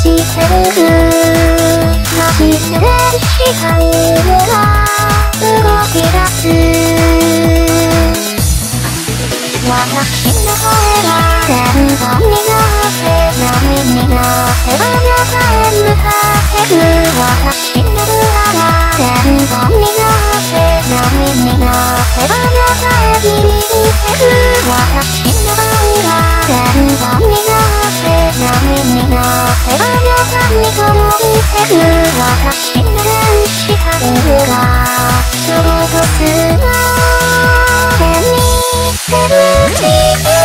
してるマジで電子タイムが動き出す私の声が全部になって波になってあなたへ向かってく私の裏が全部になって波になってあなたへ響いてく私の愛が全部になって波になってあなたに届いてく私の電子タイムが衝突が手に手ぶち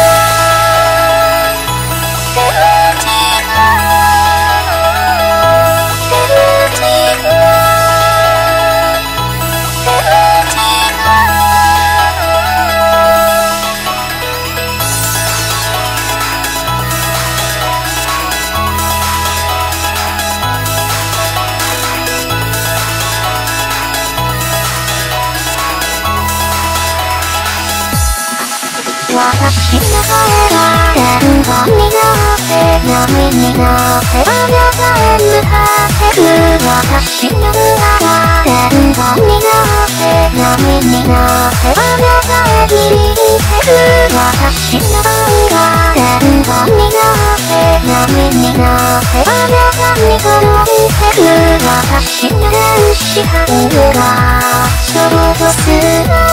私の声が全部になって波になってあなたへ向かってく私の裏が全部になって波になってあなたへ響いてく私の愛が全部になって波になってあなたに届いてく私の電子タイムが衝突